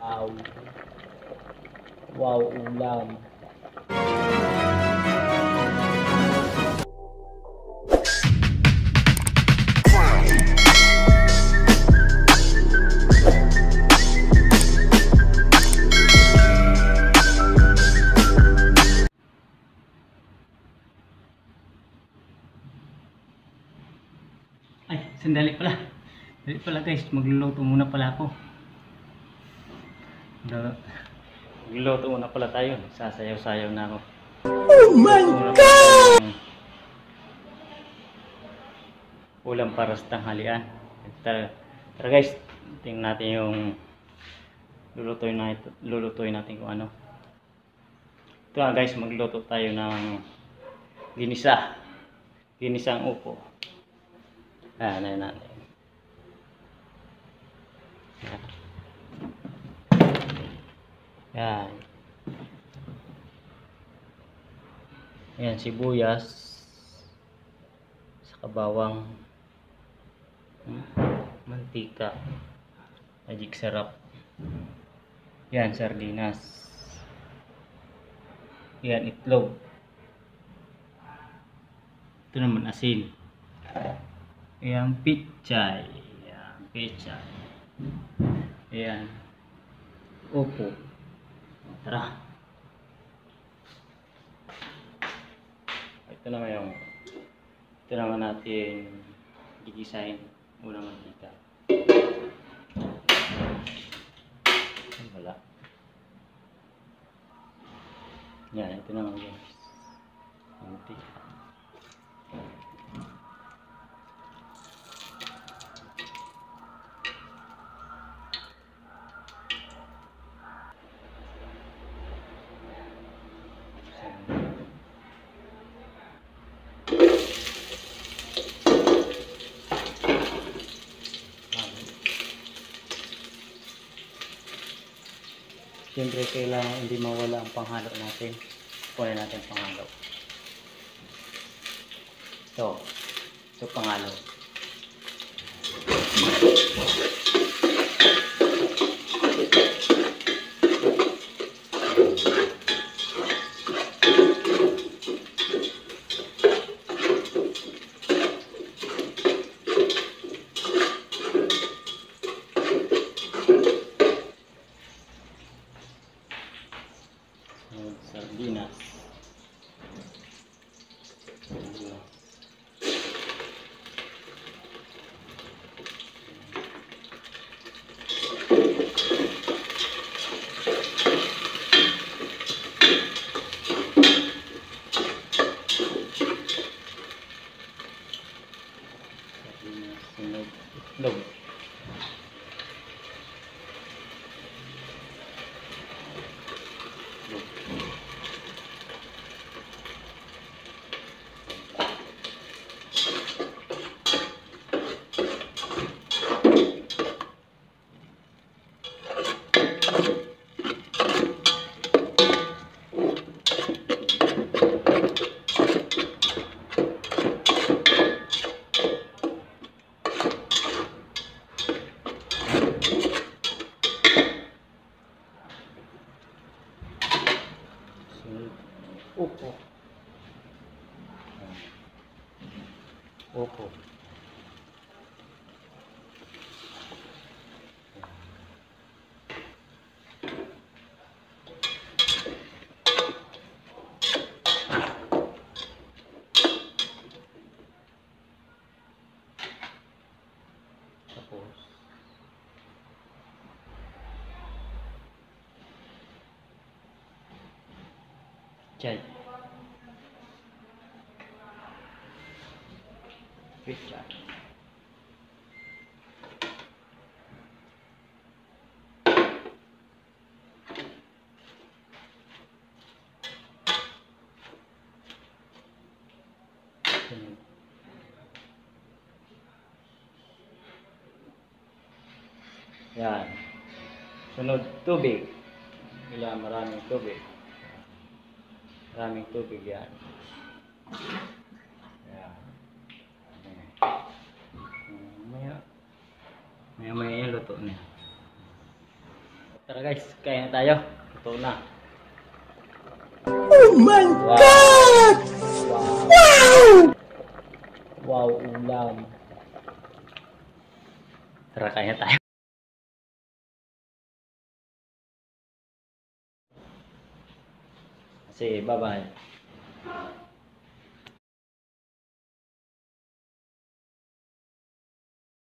Wow. Wow, ulam. Ay, sandali pala. Sandali pala guys, magluluto muna pala ako. Magluluto muna pala tayo. Sasayaw-sayaw na ako. Oh my God! Ulam para sa tanghalian. Tara guys, tingnan natin yung lulutuin natin kung ano. Ito nga guys, magluto tayo ng ginisang upo. Ano natin. Yan. Ayan, sibuyas, saka bawang, mantika, magic sarap. Yan, sardinas. Yan, itlog. Ito naman asin. Yan, pichay. Yan, pichay. Yan, upo. Tara. Ito naman natin gigisahin. Unang mantika. Wala. Yan, ito naman guys. Mantika. Siyempre kailangan hindi mawala ang panghalo natin. Kunin natin panghalo. Ito panghalo. Sardinas. Itlog. Upo. Upo. Tapos chay. Pizza. Yan. Sunod, tubig. Maraming tubig. Maraming tubig yan. Yan. Maya yung luto niya. Tara guys, kain na tayo. Ito na. Oh my God! Wow! Wow, ulam. Tara, kain na tayo. Sige, bye-bye.